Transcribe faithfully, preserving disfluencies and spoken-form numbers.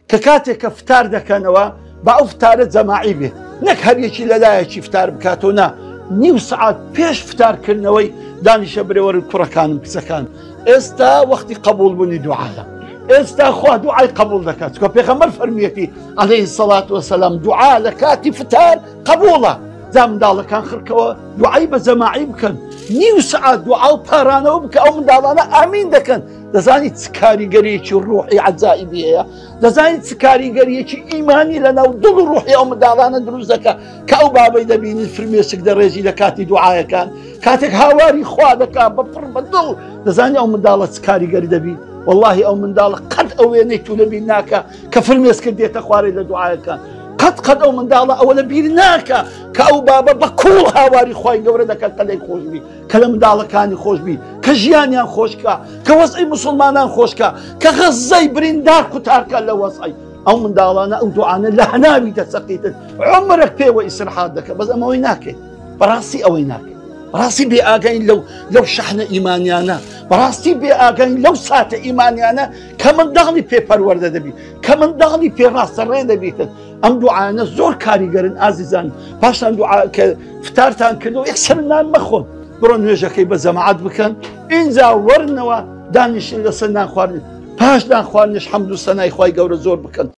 کە کاتێک کە فتار دەکەنەوە با ئەو فتارە جەماعی بێ نەک هەریەکی لەلایەکی فتار بکاتەوە نا نیو سعات پێش فتارکردنەوەی دانیشە برێوەرن کوڕەکانم کچەکان ئێستا وەختی قبولبوونی دوعاە ئێستا خوا دوعای قبول دەکات چکە پێغەمبەر فەرمیەتی عەلەیهی سەڵات وەسەلام دوعا لە کاتی فتار قبوڵە جا منداڵەکان خڕکەوە دوعای بە جەماعی بکەن نیو سعات دوعا و پارانەوە بکە ئەو منداڵانە ئامین دەکەن دەزانیت چ کاریگەریەکی ڕوحی عەجائیبی هەیە دەزانیت چ کاریگەریەکی ئیمانی لەناو دڵ و ڕوحی ئەو منداڵانە دروست دەکە کە ئەو بابەی دەبینی فرمێسک دەڕێژی لە کاتی دوعایەکان کاتێک هاواری خوا دەکات بە پڕ بە دڵ دەزانی ئەو منداڵە چ کاریگەری دەبی والله ئەو منداڵە قەت ئەو وێنەی تو لەبیر ناکە کە فرمێسکرد دێتە خوارێ لە دوعایەکان قەت قەت ئەو منداڵە ئەوە لەبیر ناکە کە ئەو بابە بە کوڵ هاواری خوای گەورە دەکات قەلەی خۆشبی کە لە منداڵەکانی خۆشبی کە ژیانیان خۆشکە کە وەزعی مسلمانان خۆشکە کە غەزەی بریندار قوتارکە لە وەزعی ئەو منداڵانە ئەو دوعانە لە هەناوی دەچەقیتن عومرێک پێوە ئیسرحات دەکە بەس ئەمەوەی ناکەیت بەڕاستی ئەوەی ناکەیت بەڕاستی بێ ئاگەین لەو لەو شەحنە ئیمانیانە بەڕاستی بێ ئاگەین لەو ساتە ئیمانیانە کە منداڵی پێپەروەردە دەبی کە منداڵی پێڕاستەڕێ دەبیتن ئەم دوعانە زۆر کاریگەرن ئازیزان پاشان دوعا کە فتارتان کردەوە یەکسەر نان مەخۆن بڕۆ نوێژەکەی بە جەماعەت بکەن ئینجا وەرنەوە دانیشن لەسەر نان خواردن پاش نان خواردنش حەمد و سەنای خوای گەورە زۆر بکەن